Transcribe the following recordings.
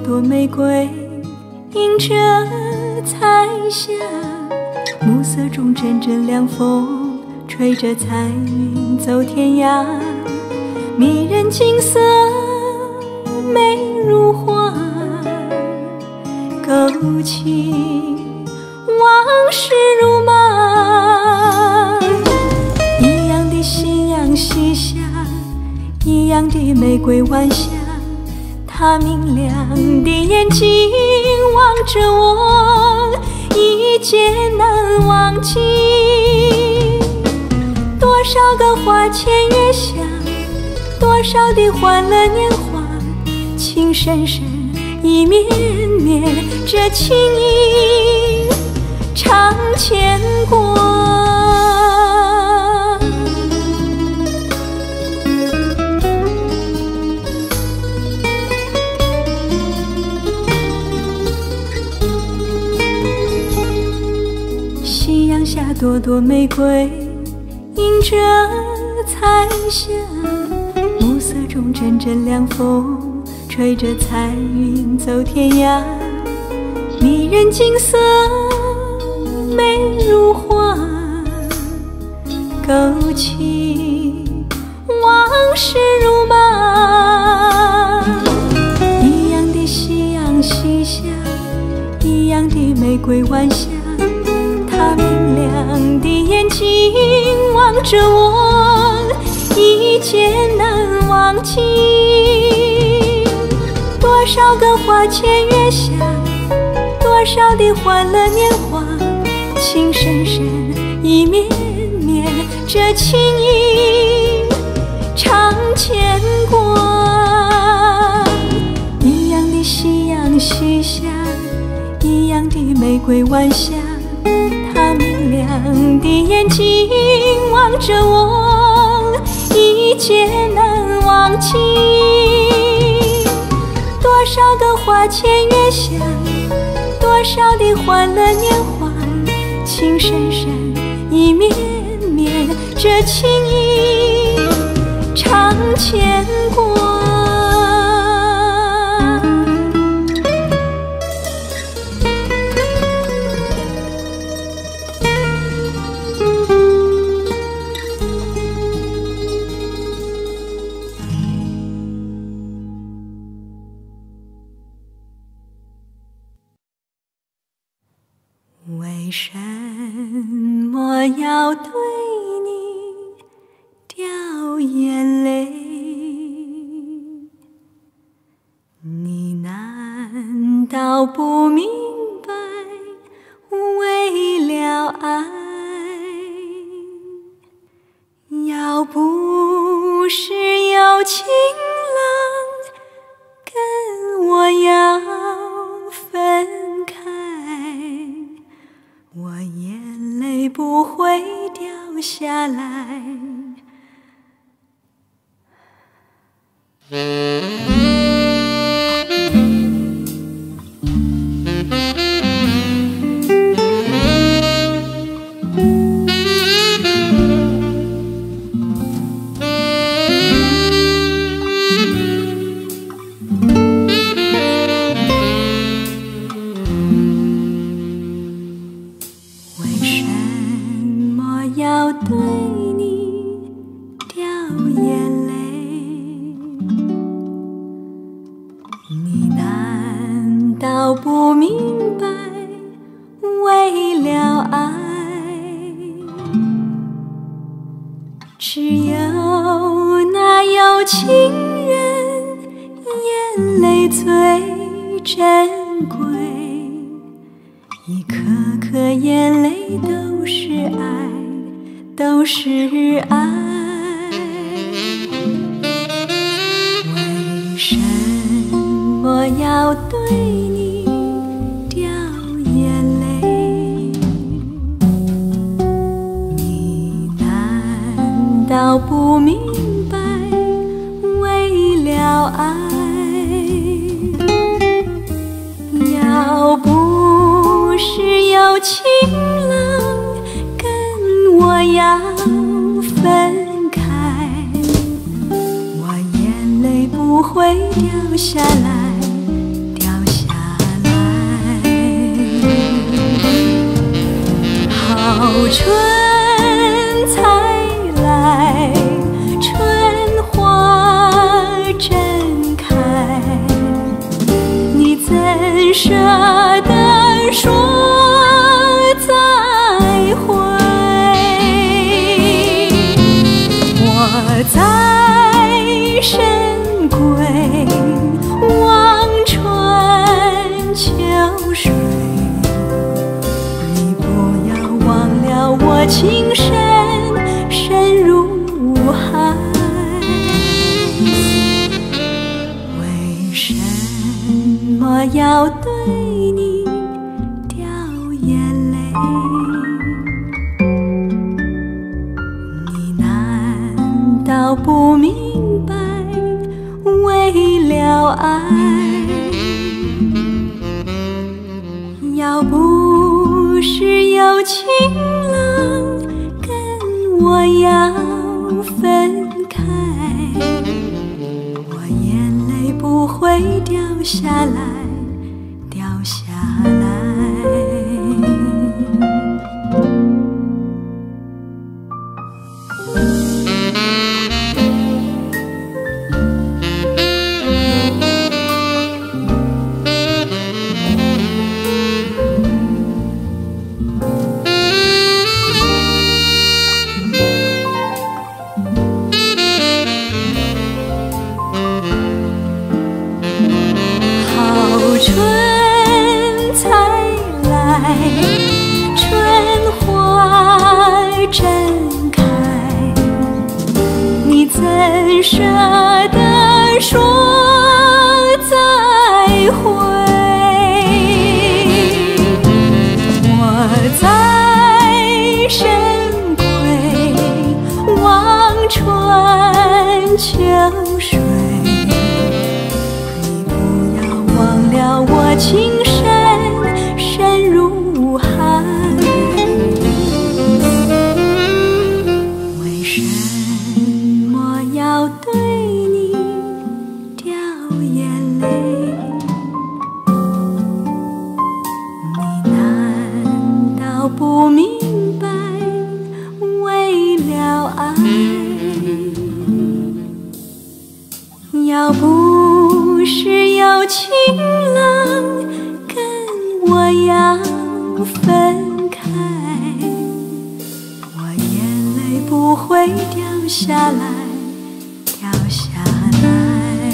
朵玫瑰迎着彩霞，暮色中阵阵凉风吹着彩云走天涯，迷人景色美如画，勾起往事如麻。一样的夕阳西下，一样的玫瑰晚霞，他明亮的眼睛望着我，一见难忘记。多少个花前月下，多少的欢乐年华，情深深意绵绵，这情意常牵挂。夕阳下，朵朵玫瑰迎着彩霞，暮色中阵阵凉风吹着彩云走天涯，迷人景色美如画，勾起往事如麻。一样的夕阳西下，一样的玫瑰晚霞，他明亮的眼睛望着我，一见难忘记。多少个花前月下，多少的欢乐年华，情深深意绵绵，这情意常牵挂。一样的夕阳西下，一样的玫瑰晚霞，他明亮的眼睛望着我，一见难忘记。多少个花前月下，多少的欢乐年华，情深深意绵绵，这情意常牵挂。为什么要对你掉眼泪？你难道不明白，为了爱，要不是有情郎跟我要分开，我眼泪不会掉下来。对你掉眼泪，你难道不明白，为了爱，只有那有情人眼泪最珍贵，一颗颗眼泪都是爱，都是爱。为什么要对你掉眼泪？你难道不明白，为了爱，要不是有情郎跟我要分开，我眼泪不会掉下来，掉春才来，春花正开，你怎舍得说再会？我在深闺望春秋水，你不要忘了我情深深如海。为什么要对你掉眼泪？你难道不明白为了爱？要不是有情郎跟我要分开，我眼泪不会掉下来，掉下来。春才来，春花正开，你怎舍得说再会？我在深闺望春秋水，我情深深如海。为什么要对你掉眼泪？你难道不明白为了爱？要不是有情郎跟我要分开，我眼泪不会掉下来，掉下来。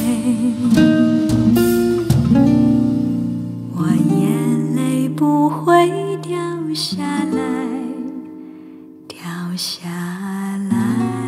我眼泪不会掉下来，掉下来。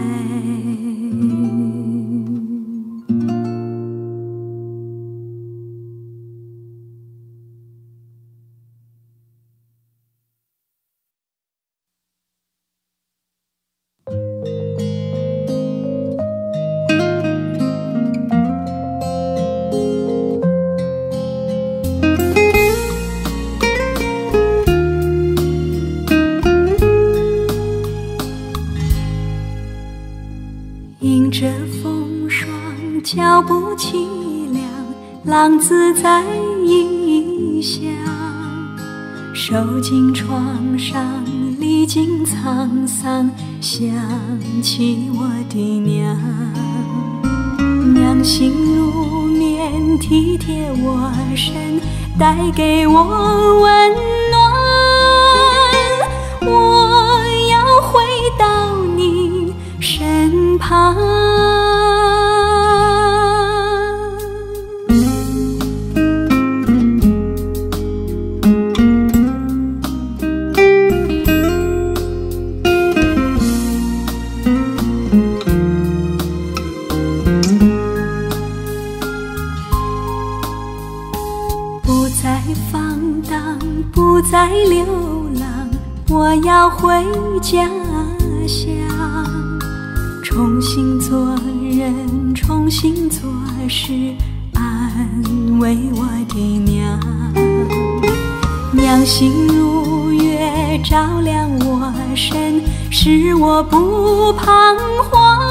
迎着风霜，脚步凄凉，浪子在异乡。受尽创伤，历经沧桑，想起我的娘。娘心如棉，体贴我身，带给我温暖。我要回到你身旁。不再放荡，不再流浪，我要回家乡。重新做人，重新做事，安慰我的娘。娘心如月，照亮我身，使我不彷徨，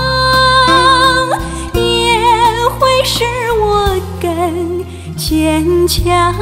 也会使我更坚强。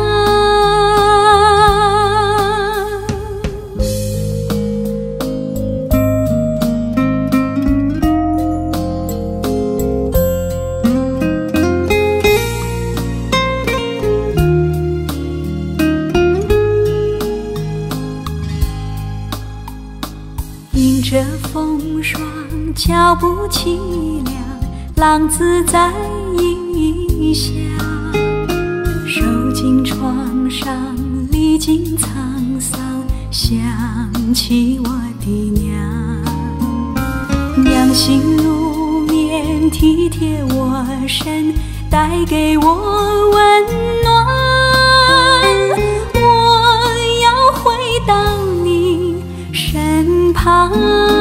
风霜，脚步凄凉，浪子在异乡。受尽创伤，历经沧桑，想起我的娘。娘心如面，体贴我身，带给我温暖。我要回到你身旁。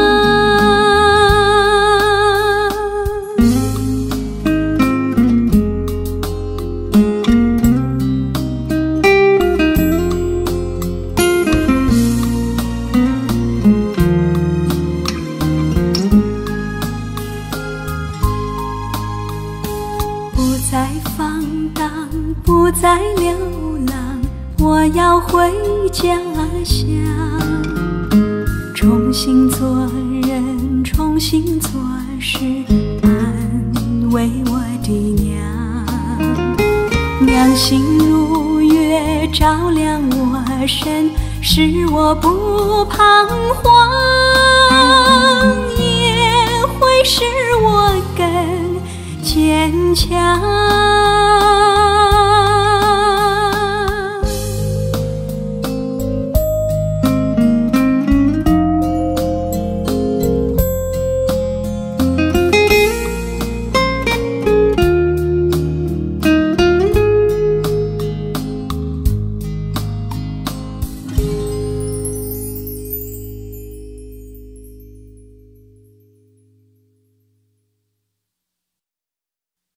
不再放荡，不再流浪，我要回家乡。重新做人，重新做事，安慰我的娘。娘心如月，照亮我身，使我不彷徨，也会使我更坚强。